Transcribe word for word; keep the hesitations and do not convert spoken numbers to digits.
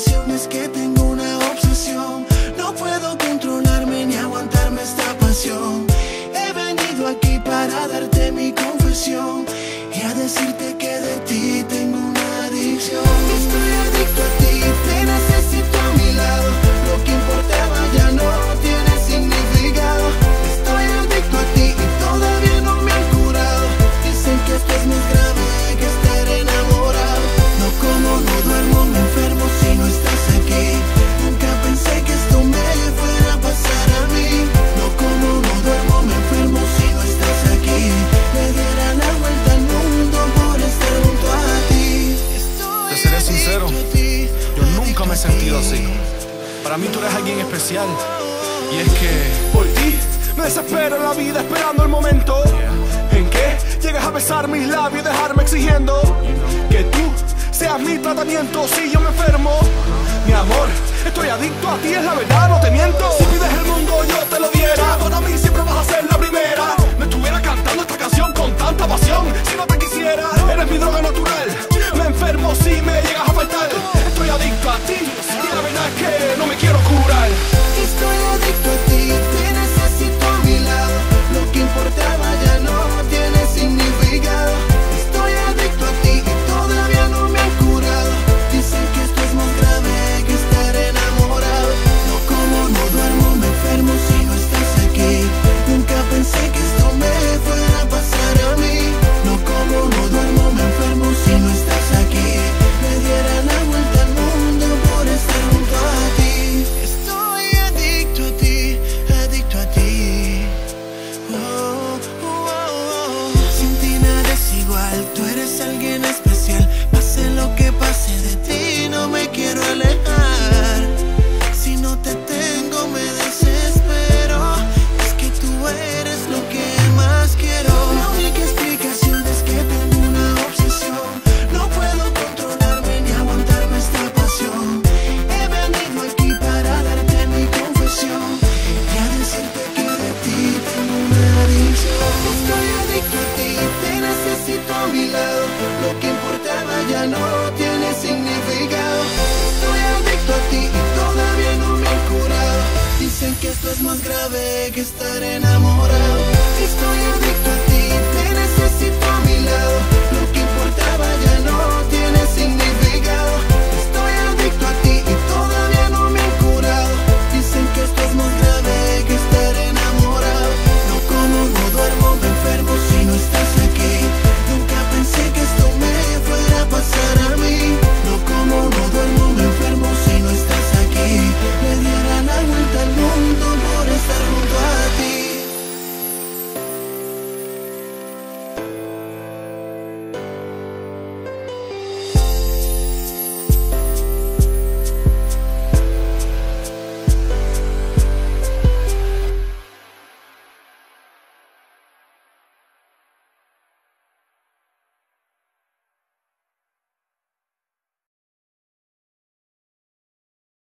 explicación, es que tengo una obsesión. No puedo controlarme ni aguantarme esta pasión. He venido aquí para darte mi confesión y a decirte que de ti tengo una adicción. Estoy adicto a ti, te necesito a mi lado. Lo que importaba ya no tiene significado. Estoy adicto a ti y todavía no me han curado. Dicen que esto es más grave que estar enamorado. No como, no duermo, me enfermo si no estás aquí. Nunca pensé que esto me fuera a pasar a mí. No como, no duermo, me enfermo si no estás aquí. Me diera la vuelta al mundo por estar junto a ti. Te seré sincero, yo nunca me he sentido así. Para mí tú eres alguien especial. Y es que por ti me desespero en la vida esperando el momento en que llegues a besar mis labios y dejarme exigiendo que tú seas mi tratamiento si yo me enfermo. Mi amor, estoy adicto a ti, es la verdad, no te miento. Si pides el mundo yo te lo diera. Para mí siempre vas a ser la primera. Me estuviera cantando esta canción con tanta pasión si no te quisiera. Eres mi droga natural. Me enfermo si me llegas a faltar. Estoy adicto a ti y la verdad es que no me quiero curar. Estoy adicto a ti, te necesito a mi lado. Lo que importaba ya no tiene significado. Estoy adicto a ti y todavía no me han curado. Dicen que esto es más grave que estar enamorado. No como, no duermo, me enfermo si no estás aquí. Nunca pensé que esto me fuera a pasar a mí. No como, no duermo, me enfermo si no estás aquí. Me diera la vuelta al mundo por estar junto a ti. Estoy adicto a ti, adicto a ti. Oh, oh, oh, oh. Sin ti nada es igual, tú eres alguien especial. Pase lo que pase de ti, no me quiero alejar. Si no te tengo me desespero. Es que tú eres lo que más quiero. La única explicación es que tengo una obsesión. No puedo controlarme ni aguantarme esta pasión. He venido aquí para darte mi confesión y a decirte que de ti tengo una adicción. Estoy adicto a ti, te necesito a mi lado. Lo que importaba ya no tiene significado. Estoy adicto a ti y todavía no me han curado. Dicen que esto es más grave que estar enamorado.